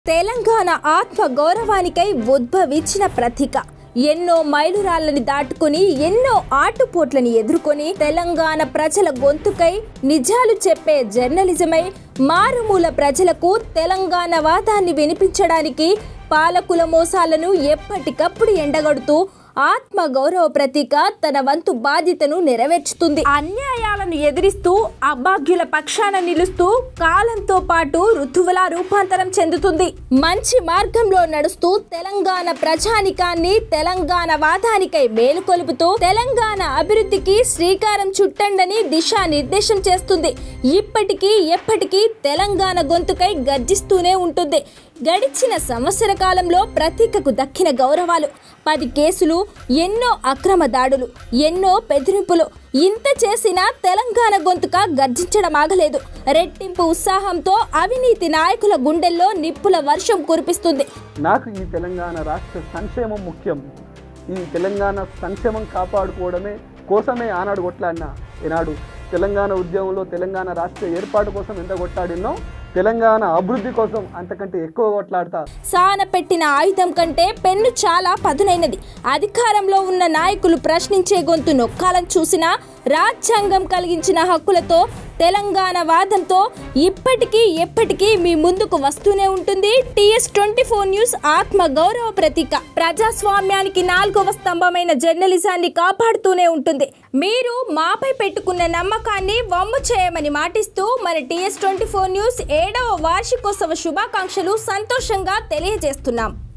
తెలంగాణ ఆత్మ గౌరవానికై ఉద్భవించిన ప్రతీక ఎన్నో మైలురాళ్ళని దాటుకొని ఎన్నో ఆటుపోట్లని ఎదుర్కొని తెలంగాణ ప్రజల గొంతుకై నిజాలు చెప్పే జర్నలిజమై మారుమూల ప్రజలకు తెలంగాణ వాదాన్ని వినిపించడానికి పాలకుల మోసాలను ఎప్పటికప్పుడు ఎండగడుతూ ఆత్మ గౌరవ ప్రతీక తన వంతు బాధ్యతను నెరవేర్చుతుంది. అన్యాయాలను ఎదిరిస్తూ అభాగ్యుల పక్షాన నిలుస్తూ కాలంతో పాటు ఋతువులా రూపాంతరం చెందుతుంది. మంచి మార్గంలో నడుస్తూ తెలంగాణ ప్రజానికాన్ని తెలంగాణ వాదానికై మేలుకొలుపుతూ తెలంగాణ అభివృద్ధికి శ్రీకారం చుట్టండని దిశానిర్దేశం చేస్తుంది. ఇప్పటికీ ఎప్పటికీ తెలంగాణ గొంతుకై గర్జిస్తూనే ఉంటుంది. గడిచిన సంవత్సర కాలంలో ప్రతీకకు దక్కిన గౌరవాలు 10 కేసులు, ఎన్నో అక్రమ దాడులు, ఎన్నో బెదిరింపులు. ఇంత చేసినా తెలంగాణ గొంతుక గర్జించడం ఆగలేదు. రెట్టింపు ఉత్సాహంతో అవినీతి నాయకుల గుండెల్లో నిప్పుల వర్షం కురిపిస్తుంది. నాకు ఈ తెలంగాణ రాష్ట్ర సంక్షేమం ముఖ్యం. ఈ తెలంగాణ సంక్షేమం కాపాడుకోవడమే కోసమే ఆనాడు కొట్లాడినా. ఈనాడు తెలంగాణ ఉద్యమంలో తెలంగాణ రాష్ట్ర ఏర్పాటు కోసం ఎంత కొట్లాడినో తెలంగాణ అభివృద్ధి కోసం అంతకంటే ఎక్కువ కొట్లాడతా. సాన పెట్టిన ఆయుధం కంటే పెన్ను చాలా పదునైనది. అధికారంలో ఉన్న నాయకులు ప్రశ్నించే గొంతు నొక్కాలని చూసినా రాజ్యాంగం కలిగించిన హక్కులతో తెలంగాణ వాదంతో ఇప్పటికీ ఎప్పటికీ మీ ముందుకు వస్తూనే ఉంటుంది TS24 న్యూస్ ఆత్మ గౌరవ ప్రతీక. ప్రజాస్వామ్యానికి 4వ స్తంభమైన జర్నలిజాన్ని కాపాడుతూనే ఉంటుంది. మీరు మాపై పెట్టుకున్న నమ్మకాన్ని వమ్ము చేయమని మాటిస్తూ మన TS24 న్యూస్ 7వ వార్షికోత్సవ శుభాకాంక్షలు సంతోషంగా తెలియజేస్తున్నాం.